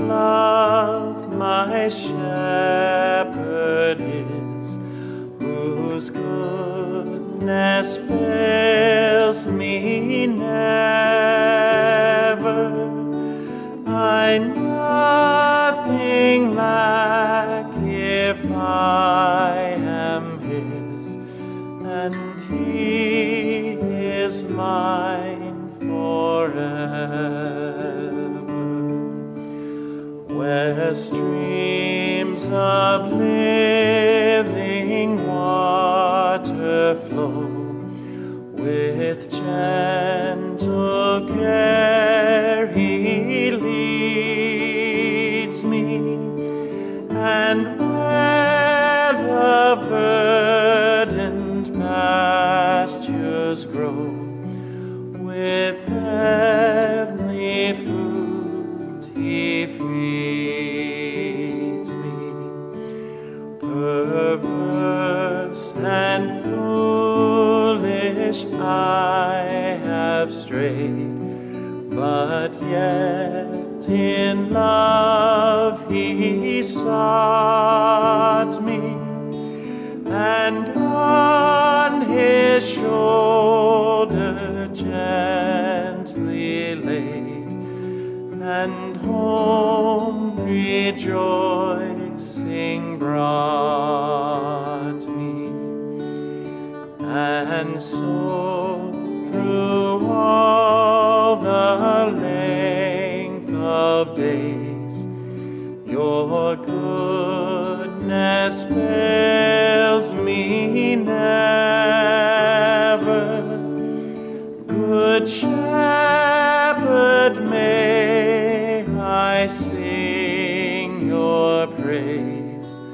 love my shepherd is, whose goodness fails me never. I nothing lack if I am his, and he is mine forever. Where streams of living water flow, with gentle care he leads me, and where the verdent pastures grow, with heavn'ly food he feeds me. Perverse and foolish I have strayed, but yet in love he sought me, and on his shoulder gently laid, and home rejoicing brought me. And so through all the length of days, your goodness fails me never. Good Shepherd, may I sing your praise,